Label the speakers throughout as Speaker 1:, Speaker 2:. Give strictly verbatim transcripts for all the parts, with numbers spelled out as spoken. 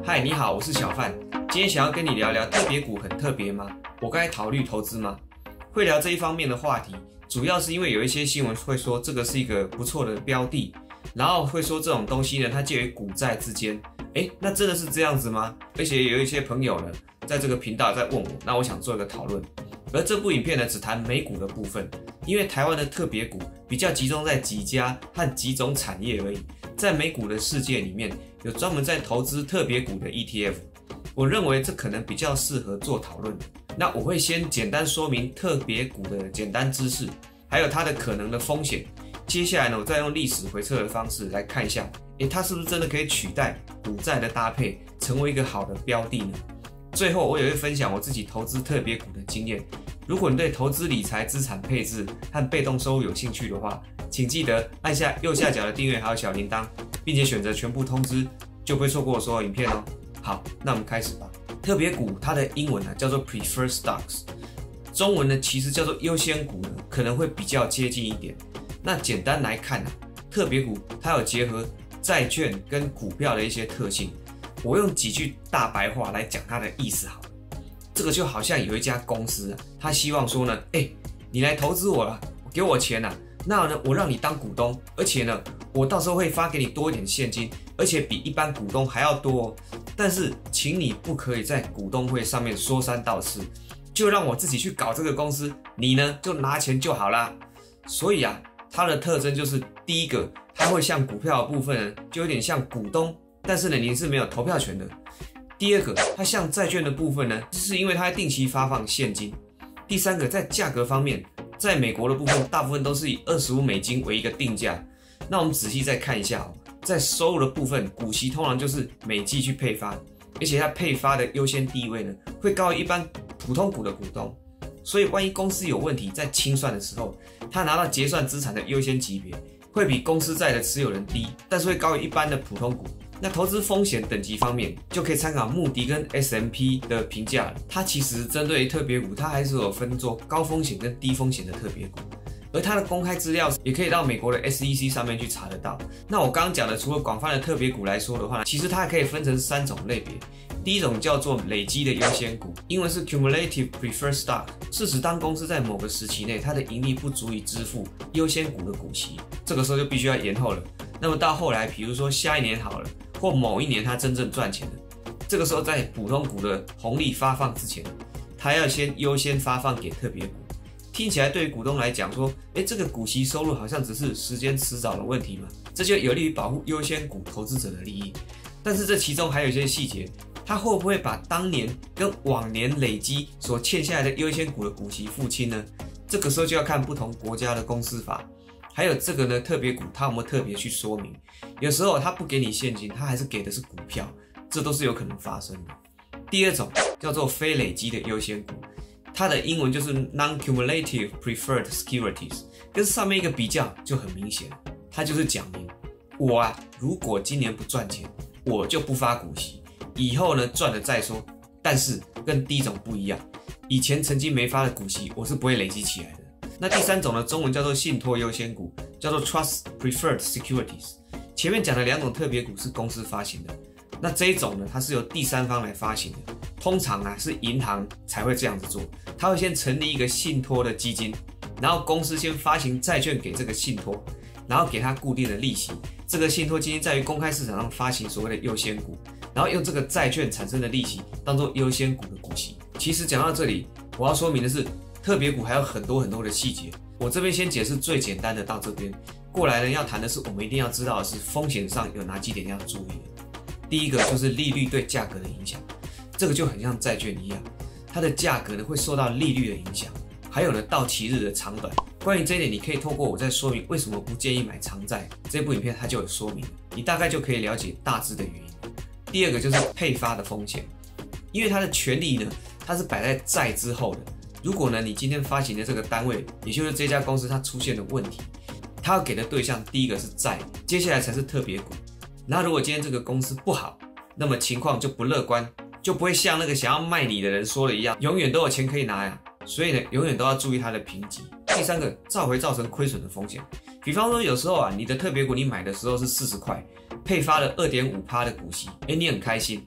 Speaker 1: 嗨，你好，我是小范。今天想要跟你聊聊特别股很特别吗？我该考虑投资吗？会聊这一方面的话题，主要是因为有一些新闻会说这个是一个不错的标的，然后会说这种东西呢，它介于股债之间。诶，那真的是这样子吗？而且有一些朋友呢，在这个频道在问我，那我想做一个讨论。而这部影片呢，只谈美股的部分，因为台湾的特别股比较集中在几家和几种产业而已。在美股的世界里面，有专门在投资特别股的 E T F， 我认为这可能比较适合做讨论。那我会先简单说明特别股的简单知识，还有它的可能的风险。接下来呢，我再用历史回测的方式来看一下，诶，它是不是真的可以取代股债的搭配，成为一个好的标的呢？最后我也会分享我自己投资特别股的经验。如果你对投资理财、资产配置和被动收入有兴趣的话，请记得按下右下角的订阅还有小铃铛，并且选择全部通知，就不会错过我所有影片哦。好，那我们开始吧。特别股它的英文呢叫做 Preferred Stocks， 中文呢其实叫做优先股呢，可能会比较接近一点。那简单来看呢，特别股它有结合债券跟股票的一些特性。我用几句大白话来讲它的意思好了。这个就好像有一家公司啊，他希望说呢，哎，你来投资我了，给我钱啊，那呢我让你当股东，而且呢我到时候会发给你多一点现金，而且比一般股东还要多哦。但是请你不可以在股东会上面说三道四，就让我自己去搞这个公司，你呢就拿钱就好啦。所以啊，它的特征就是第一个，它会像股票的部分呢，就有点像股东，但是呢你是没有投票权的。第二个，它像债券的部分呢，是因为它定期发放现金。第三个，在价格方面，在美国的部分大部分都是以二十五美金为一个定价。那我们仔细再看一下哦，在收入的部分，股息通常就是每季去配发，而且它配发的优先地位呢，会高于一般普通股的股东。所以万一公司有问题，在清算的时候，它拿到结算资产的优先级别会比公司债的持有人低，但是会高于一般的普通股。那投资风险等级方面，就可以参考穆迪跟 S and P 的评价了。它其实针对特别股，它还是有分做高风险跟低风险的特别股，而它的公开资料也可以到美国的 S E C 上面去查得到。那我刚刚讲的，除了广泛的特别股来说的话，其实它还可以分成三种类别。第一种叫做累积的优先股，英文是 Cumulative Preferred Stock， 是指当公司在某个时期内，它的盈利不足以支付优先股的股息，这个时候就必须要延后了。那么到后来，比如说下一年好了，或某一年它真正赚钱了，这个时候在普通股的红利发放之前，它要先优先发放给特别股。听起来对于股东来讲说，诶，这个股息收入好像只是时间迟早的问题嘛，这就有利于保护优先股投资者的利益。但是这其中还有一些细节，它会不会把当年跟往年累积所欠下来的优先股的股息付清呢？这个时候就要看不同国家的公司法。还有这个呢，特别股它有没有特别去说明？有时候它不给你现金，它还是给的是股票，这都是有可能发生的。第二种叫做非累积的优先股，它的英文就是 Non-Cumulative Preferred Securities， 跟上面一个比较就很明显，它就是讲明我啊，如果今年不赚钱，我就不发股息，以后呢赚了再说。但是跟第一种不一样，以前曾经没发的股息，我是不会累积起来的。那第三种呢，中文叫做信托优先股，叫做 Trust Preferred Securities。前面讲的两种特别股是公司发行的，那这一种呢，它是由第三方来发行的。通常啊是银行才会这样子做，它会先成立一个信托的基金，然后公司先发行债券给这个信托，然后给它固定的利息。这个信托基金在于公开市场上发行所谓的优先股，然后用这个债券产生的利息当做优先股的股息。其实讲到这里，我要说明的是，特别股还有很多很多的细节，我这边先解释最简单的到这边。过来呢，要谈的是我们一定要知道的是风险上有哪几点要注意的。第一个就是利率对价格的影响，这个就很像债券一样，它的价格呢会受到利率的影响，还有呢到期日的长短。关于这一点，你可以透过我在说明为什么不建议买长债这部影片，它就有说明了，你大概就可以了解大致的原因。第二个就是配发的风险，因为它的权利呢，它是摆在债之后的。如果呢，你今天发行的这个单位，也就是这家公司它出现了问题，它要给的对象第一个是债，接下来才是特别股。那如果今天这个公司不好，那么情况就不乐观，就不会像那个想要卖你的人说的一样，永远都有钱可以拿呀。所以呢，永远都要注意它的评级。第三个，召回造成亏损的风险。比方说，有时候啊，你的特别股你买的时候是四十块，配发了 百分之二点五 的股息，哎，你很开心。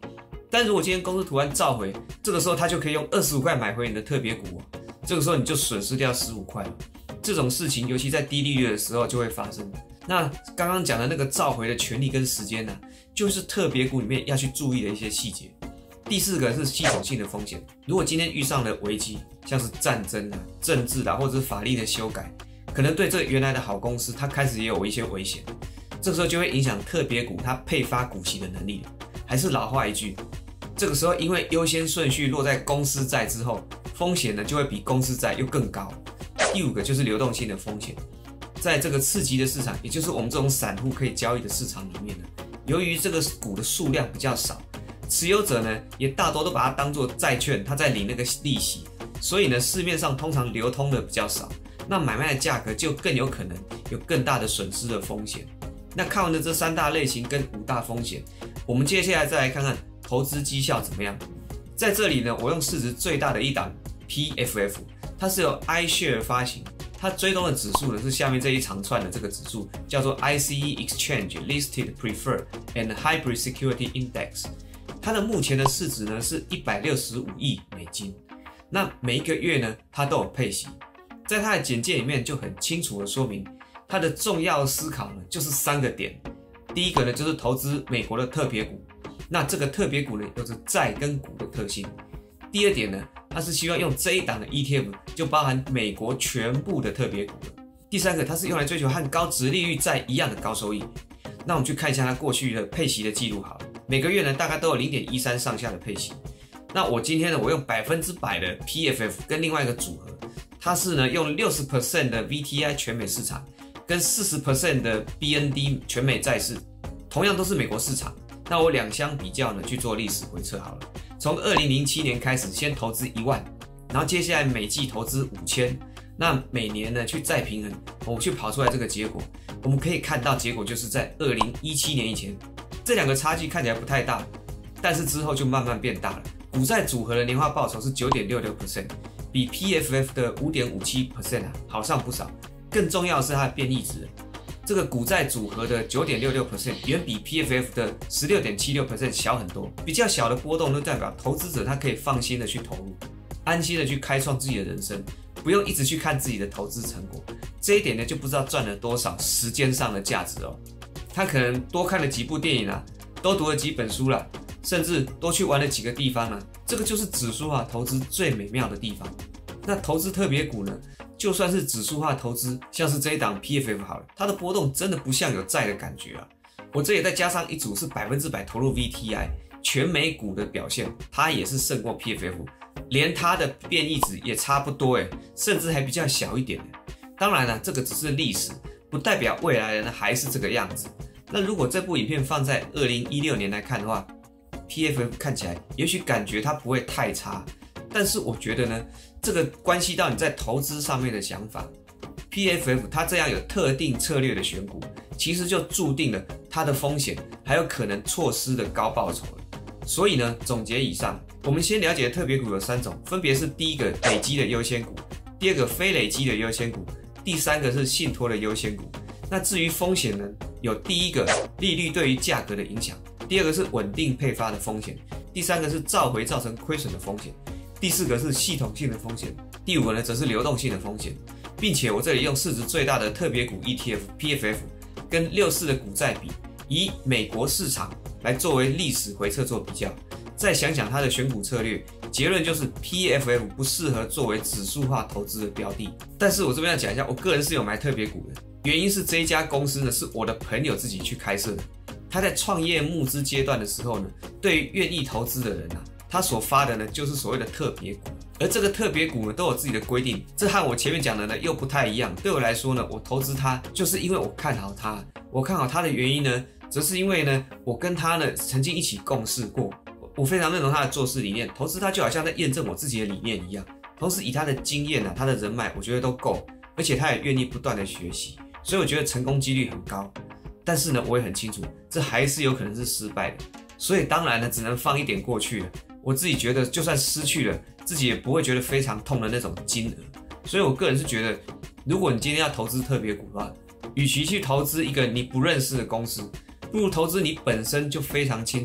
Speaker 1: 但如果今天公司突然召回，这个时候他就可以用二十五块买回你的特别股哦，这个时候你就损失掉十五块了。这种事情尤其在低利率的时候就会发生。那刚刚讲的那个召回的权利跟时间呢、啊，就是特别股里面要去注意的一些细节。第四个是系统性的风险，如果今天遇上了危机，像是战争啊、政治啊，或者是法律的修改，可能对这原来的好公司，它开始也有一些危险，这个时候就会影响特别股它配发股息的能力了。还是老话一句，这个时候因为优先顺序落在公司债之后，风险呢就会比公司债又更高。第五个就是流动性的风险，在这个次级的市场，也就是我们这种散户可以交易的市场里面呢，由于这个股的数量比较少，持有者呢也大多都把它当作债券，它在领那个利息，所以呢市面上通常流通的比较少，那买卖的价格就更有可能有更大的损失的风险。那看完了这三大类型跟五大风险，我们接下来再来看看投资绩效怎么样。在这里呢，我用市值最大的一档 P F F， 它是由 iShare 发行，它追踪的指数呢是下面这一长串的这个指数，叫做 I C E Exchange Listed Preferred and Hybrid Security Index。它的目前的市值呢是一百六十五亿美金。那每一个月呢，它都有配息。在它的简介里面就很清楚的说明，它的重要思考呢就是三个点。第一个呢就是投资美国的特别股，那这个特别股呢有着债跟股的特性。第二点呢，它是希望用这一档的 E T F 就包含美国全部的特别股的。第三个，它是用来追求和高殖利率债一样的高收益。那我们去看一下它过去的配息的记录好了，每个月呢大概都有 零点一三 上下的配息。那我今天呢，我用百分之百的 P F F 跟另外一个组合，它是呢用 百分之六十 的 V T I 全美市场跟 百分之四十 的 B N D 全美债市，同样都是美国市场。那我两相比较呢去做历史回测好了。从二零零七年开始，先投资一万，然后接下来每季投资五千，那每年呢去再平衡，我们去跑出来这个结果，我们可以看到结果就是在二零一七年以前，这两个差距看起来不太大，但是之后就慢慢变大了。股债组合的年化报酬是 百分之九点六六， 比 P F F 的 百分之五点五七 啊好上不少。更重要的是它的变异值，这个股债组合的 百分之九点六六 远比 P F F 的 百分之十六点七六 小很多。比较小的波动就代表投资者他可以放心的去投入，安心的去开创自己的人生，不用一直去看自己的投资成果。这一点呢就不知道赚了多少时间上的价值哦。他可能多看了几部电影啊，多读了几本书啦，甚至多去玩了几个地方啊，这个就是指数化投资最美妙的地方。那投资特别股呢，就算是指数化投资，像是这一档 P F F 好了，它的波动真的不像有债的感觉啊。我这里再加上一组是百分之百投入 V T I 全美股的表现，它也是胜过 P F F， 连它的变异值也差不多诶，甚至还比较小一点。当然了，这个只是历史，不代表未来人还是这个样子。那如果这部影片放在二零一六年来看的话， P F F 看起来也许感觉它不会太差，但是我觉得呢，这个关系到你在投资上面的想法。P F F 它这样有特定策略的选股，其实就注定了它的风险还有可能错失的高报酬了。所以呢，总结以上，我们先了解特别股有三种，分别是第一个累积的优先股，第二个非累积的优先股，第三个是信托的优先股。那至于风险呢，有第一个利率对于价格的影响，第二个是稳定配发的风险，第三个是召回造成亏损的风险，第四个是系统性的风险，第五个呢则是流动性的风险。并且我这里用市值最大的特别股 E T F P F F 跟六四的股债比，以美国市场来作为历史回测做比较，再想想它的选股策略，结论就是 P F F 不适合作为指数化投资的标的。但是我这边要讲一下，我个人是有买特别股的，原因是这一家公司呢是我的朋友自己去开设的。他在创业募资阶段的时候呢，对于愿意投资的人啊，他所发的呢就是所谓的特别股。而这个特别股呢都有自己的规定，这和我前面讲的呢又不太一样。对我来说呢，我投资它就是因为我看好它，我看好它的原因呢，则是因为呢我跟他呢曾经一起共事过，我非常认同他的做事理念，投资他就好像在验证我自己的理念一样。同时以他的经验啊，他的人脉，我觉得都够，而且他也愿意不断的学习，所以我觉得成功几率很高。但是呢，我也很清楚，这还是有可能是失败的，所以当然呢，只能放一点过去了。我自己觉得，就算失去了，自己也不会觉得非常痛的那种金额。所以我个人是觉得，如果你今天要投资特别股的话，与其去投资一个你不认识的公司，不如投资你本身就非常清楚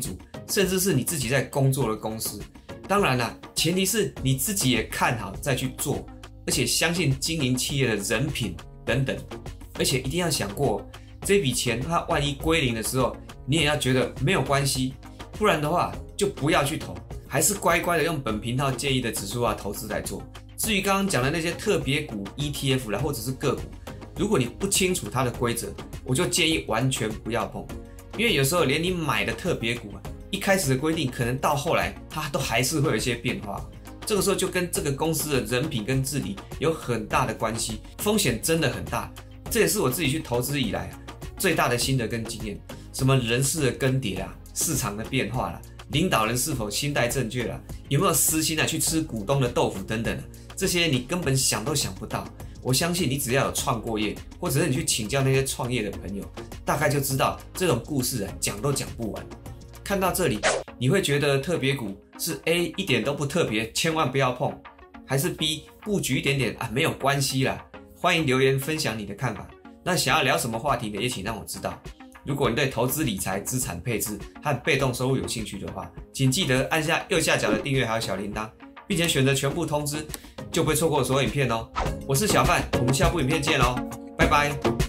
Speaker 1: 甚至是你自己在工作的公司。当然啦，前提是你自己也看好再去做，而且相信经营企业的人品等等，而且一定要想过，这笔钱它万一归零的时候，你也要觉得没有关系，不然的话就不要去投，还是乖乖的用本频道建议的指数化投资来做。至于刚刚讲的那些特别股 E T F 啦，或者是个股，如果你不清楚它的规则，我就建议完全不要碰，因为有时候连你买的特别股啊，一开始的规定可能到后来它都还是会有一些变化，这个时候就跟这个公司的人品跟治理有很大的关系，风险真的很大。这也是我自己去投资以来、啊、最大的心得跟经验，什么人事的更迭啦，市场的变化啦，领导人是否心态正确啦，有没有私心啊去吃股东的豆腐等等，这些你根本想都想不到。我相信你只要有创过业，或者是你去请教那些创业的朋友，大概就知道这种故事啊讲都讲不完。看到这里，你会觉得特别股是 A 一点都不特别，千万不要碰，还是 B 布局一点点啊没有关系啦？欢迎留言分享你的看法。那想要聊什么话题呢？也请让我知道。如果你对投资理财、资产配置和被动收入有兴趣的话，请记得按下右下角的订阅还有小铃铛，并且选择全部通知，就不会错过所有影片哦。我是小范，我们下部影片见哦，拜拜。